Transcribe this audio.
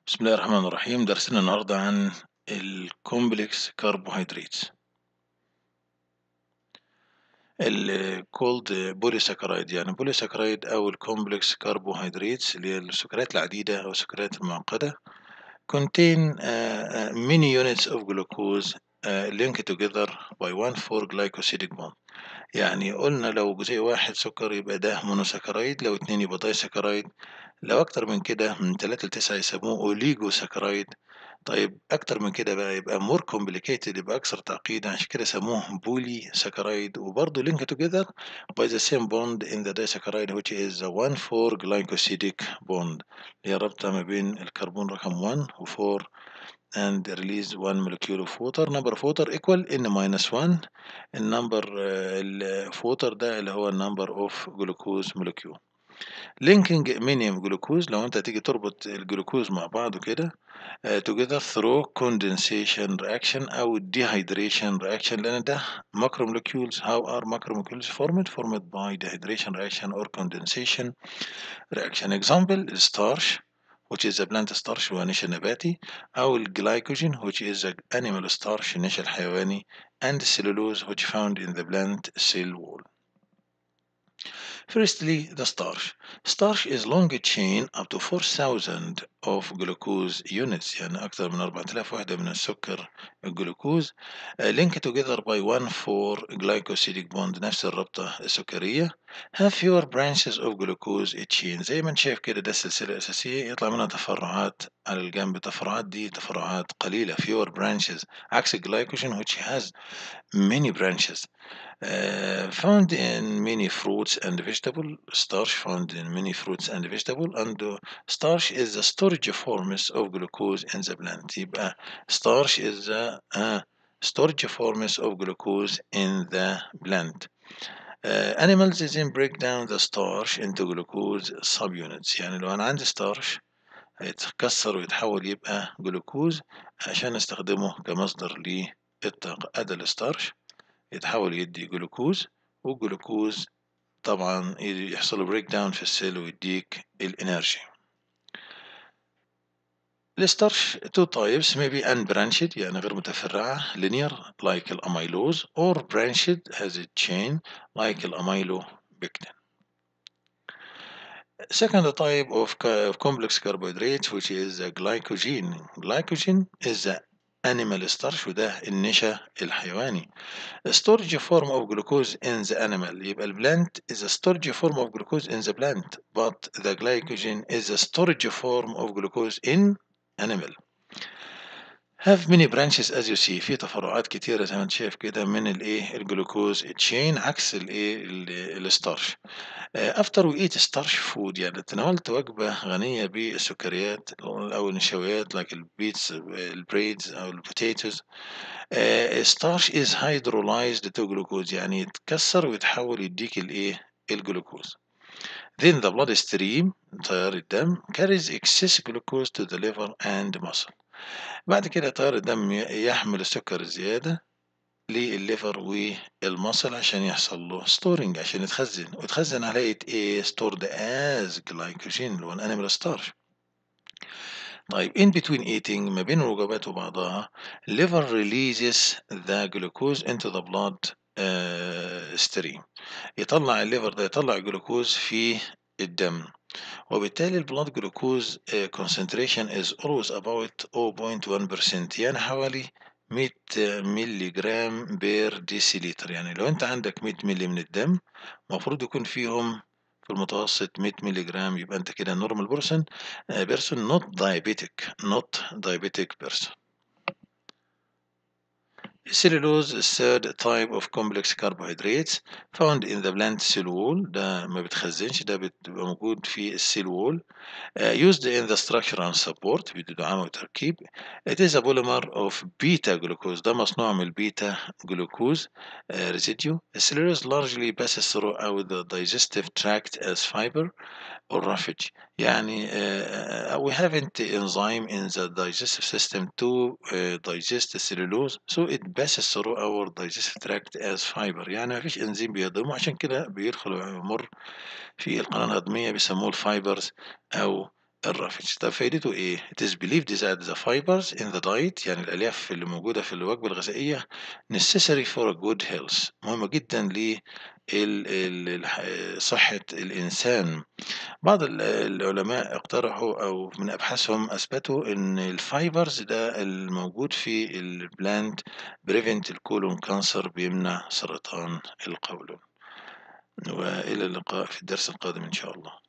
بسم الله الرحمن الرحيم. درسنا النهاردة عن الكومبلكس كربوهيدرات الكولد بوليساكرايد، يعني بوليساكرايد أو الكومبلكس كربوهيدرات اللي هي السكريات العديدة أو السكريات المعقدة contain many units of glucose linked together by one 4-glycosidic bond. يعني قلنا لو جزيء واحد سكر يبقى ده مونوساكرايد، لو اتنين يبقى دايساكرايد، لو أكتر من كده من 3 ل9 يسموه أوليجوساكرايد. طيب أكتر من كده بقى يبقى more complicated، يبقى أكثر تعقيدا، عشان كده سموه بولي ساكرايد. وبرضه link together by the same bond in the disaccharide which is the 1,4-glycosidic bond، اللي هي رابطة ما بين الكربون رقم 1 و 4 and release 1 molecule of water. number of water equal n-1. النمبر of water ده اللي هو النمبر of glucose molecule. linking minimum glucose، لو انت تيجي تربط الجلوكوز مع بعضه كده together through condensation reaction أو dehydration reaction، لأن ده macromolecules. how are macromolecules formed by dehydration reaction or condensation reaction. example starch which is a plant starch هو نشا نباتي، أو الجلايكوجين which is a animal starch النشا الحيواني، and cellulose which found in the plant cell wall. Firstly, the starch. Starch is long chain up to 4000 of glucose units، يعني أكثر من 4000 وحدة من السكر الجلوكوز linked together by 1,4-glycosidic bond، نفس الرابطة السكرية. have fewer branches of glucose chain. زي ما انت شايف كده ده السلسلة الأساسية، يطلع منها تفرعات على الجنب، تفرعات دي تفرعات قليلة fewer branches، عكس الجلايكوجين which has many branches. Found in many fruits and vegetables. Starch found in many fruits and vegetables, and starch is the storage forms of glucose in the plant. يبقى starch is the storage forms of glucose in the plant. Animals then break down the starch into glucose subunits. يعني لو أنا عندي starch هيتكسر ويتحول يبقى جلوكوز عشان استخدمه كمصدر للطاقة. أدا الستارش يتحول يدي جلوكوز، والجلوكوز طبعا يحصل له بريك داون في السيل ويديك الانرجي. الستارش two types may be unbranched يعني غير متفرعة linear like الأميلوز or branched has a chain like الأميلوبكتين. Second type of complex carbohydrates which is glycogen. Glycogen is the animal starch وده النشا الحيواني. storage form of glucose in the animal. يبقى البلانت is a storage form of glucose in the plant but the glycogen is a storage form of glucose in animal. have many branches as you see، في تفرعات كتيرة زي ما انت شايف كده من الايه الجلوكوز تشين، عكس الايه الستارش. after we eat starch food، يعني تناولت وجبة غنية بالسكريات أو النشويات like البيتس البريدز أو البوتيتوز. starch is hydrolyzed to glucose، يعني يتكسر ويتحول يديك الايه الجلوكوز. then the blood stream تيار الدم carries excess glucose to the liver and muscle. بعد كده تيار الدم يحمل السكر الزيادة للليفر والمصل عشان يحصل له ستورنج، عشان يتخزن، ويتخزن على ايه stored as glycogen اللي هو الانيمال ستارش. طيب in between eating ما بين الوجبات وبعضها liver releases the glucose into the blood stream. يطلع الليفر ده يطلع جلوكوز في الدم، وبالتالي البلاد جلوكوز concentration is always about 0.1%، يعني حوالي 100 ملي جرام بير ديسيليتر. يعني لو انت عندك 100 ملي من الدم المفروض يكون فيهم في المتوسط 100 ملي جرام، يبقى انت كده نورمال بيرسون not diabetic person. Cellulose is third type of complex carbohydrates found in the plant cell wall. ده ما بتخزنش، ده بتبقى موجود في السيل وول. used in the structure and support بدعامة وتركيب. It is a polymer of beta glucose، ده مصنوع من البيتا جلوكوز residue. Cellulose largely passes throughout the digestive tract as fiber or roughage. يعني we haven't enzyme in the digestive system to digest the cellulose so it passes through our digestive tract as fiber. يعني ما فيش انزيم بيهضمه، عشان كده بيدخل ويمر في القناة الهضمية، بيسموه الفايبرز أو الرافج. طب فايدته إيه؟ It is believed that the fibers in the diet يعني الألياف اللي موجودة في الوجبة الغذائية necessary for a good health مهمة جدًا صحة الإنسان. بعض العلماء اقترحوا أو من أبحاثهم أثبتوا إن الfibers ده الموجود في الplant prevent الcolon cancer بيمنع سرطان القولون. وإلى اللقاء في الدرس القادم إن شاء الله.